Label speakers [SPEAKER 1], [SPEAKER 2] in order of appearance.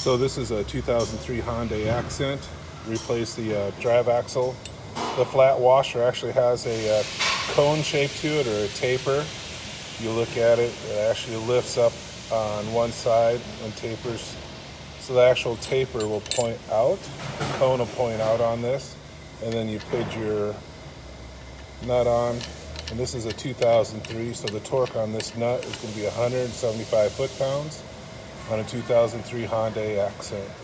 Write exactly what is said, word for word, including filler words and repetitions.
[SPEAKER 1] So this is a two thousand three Hyundai Accent. Replace the uh, drive axle. The flat washer actually has a uh, cone shape to it, or a taper. You look at it, it actually lifts up on one side and tapers. So the actual taper will point out, the cone will point out on this, and then you put your nut on. And this is a two thousand three, so the torque on this nut is going to be one hundred seventy-five foot-pounds on a two thousand three Hyundai Accent.